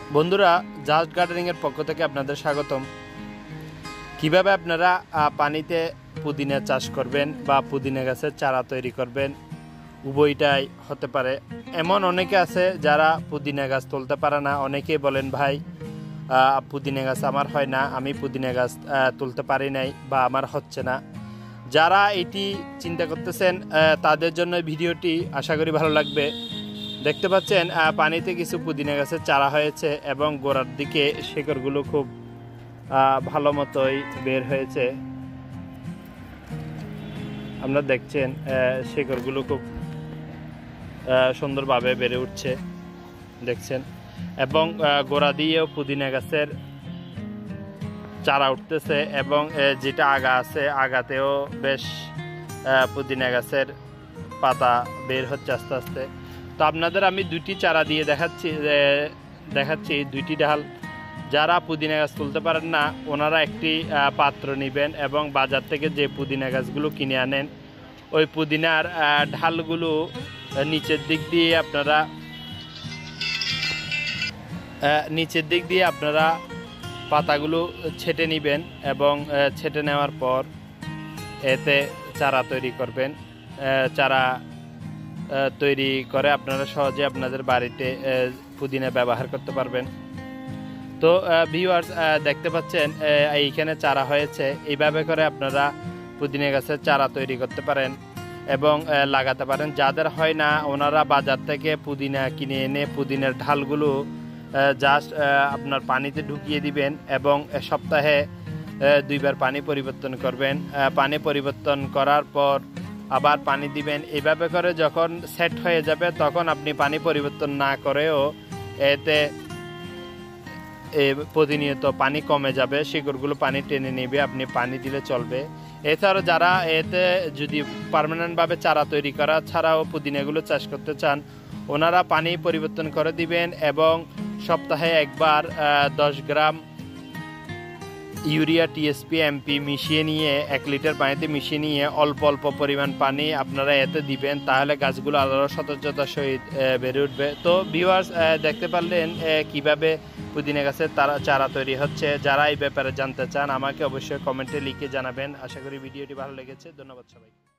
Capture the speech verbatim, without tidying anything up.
বন্ধুরা, just gardening এর পক্ষ থেকে আপনাদের স্বাগতম। কিভাবে আপনারা পানিতে পুদিনা চাষ করবেন বা পুদিনা গাছের চারা তৈরি করবেন, উভয়টাই হতে পারে। এমন অনেকে আছে যারা পুদিনা গাছ তুলতে পারে না। অনেকেই বলেন, ভাই পুদিনা গাছ আমার হয় না, আমি পুদিনা গাছ তুলতে পারি নাই বা আমার হচ্ছে না। যারা এটি চিন্তা করতেছেন তাদের জন্য ভিডিওটি আশা করি ভালো লাগবে। দেখতে পাচ্ছেন পানিতে কিছু পুদিনা গাছের চারা হয়েছে এবং গোড়ার দিকে শিকড়গুলো খুব ভালো মতোই বের হয়েছে। আপনারা দেখছেন শিকড়গুলো খুব সুন্দরভাবে বেড়ে উঠছে, দেখছেন। এবং গোড়া দিয়েও পুদিনা গাছের চারা উঠতেছে এবং যেটা আগা আছে আগাতেও বেশ পুদিনা গাছের পাতা বের হচ্ছে আস্তে আস্তে। তো আপনাদের আমি দুইটি চারা দিয়ে দেখাচ্ছি দেখাচ্ছি দুইটি ডাল। যারা পুদিনা গাছ তুলতে পারেন না ওনারা একটি পাত্র নেবেন এবং বাজার থেকে যে পুদিনা গাছগুলো কিনে আনেন ওই পুদিনার ঢালগুলো নিচের দিক দিয়ে আপনারা নিচের দিক দিয়ে আপনারা পাতাগুলো ছেটে নেবেন এবং ছেটে নেওয়ার পর এতে চারা তৈরি করবেন। চারা তৈরি করে আপনারা সহজে আপনাদের বাড়িতে পুদিনা ব্যবহার করতে পারবেন। তো ভিউয়ার্স, দেখতে পাচ্ছেন এইখানে চারা হয়েছে। এইভাবে করে আপনারা পুদিনা গাছের চারা তৈরি করতে পারেন এবং লাগাতে পারেন। যাদের হয় না ওনারা বাজার থেকে পুদিনা কিনে এনে পুদিনার ঢালগুলো জাস্ট আপনার পানিতে ঢুকিয়ে দিবেন এবং সপ্তাহে দুইবার পানি পরিবর্তন করবেন। পানি পরিবর্তন করার পর আবার পানি দিবেন। এইভাবে করে যখন সেট হয়ে যাবে তখন আপনি পানি পরিবর্তন না করেও এতে প্রতিনিয়ত পানি কমে যাবে, শিকড়গুলো পানি টেনে নেবে, আপনি পানি দিলে চলবে। এছাড়াও যারা এতে যদি পার্মানেন্টভাবে চারা তৈরি করা ছাড়াও পুদিনাগুলো চাষ করতে চান ওনারা পানি পরিবর্তন করে দিবেন এবং সপ্তাহে একবার দশ গ্রাম ইউরিয়া টিএসপি এমপি মিশিয়ে নিয়ে এক লিটার পানিতে মিশিয়ে নিয়ে অল্প অল্প পরিমাণ পানি আপনারা এতে দিবেন, তাহলে গাছগুলো আরও সতেজতার সহিত বেড়ে উঠবে। তো ভিউয়ার্স, দেখতে পারলেন কিভাবে পুদিনা গাছের চারা তৈরি হচ্ছে। যারা এই ব্যাপারে জানতে চান আমাকে অবশ্যই কমেন্টে লিখে জানাবেন। আশা করি ভিডিওটি ভালো লেগেছে। ধন্যবাদ সবাই।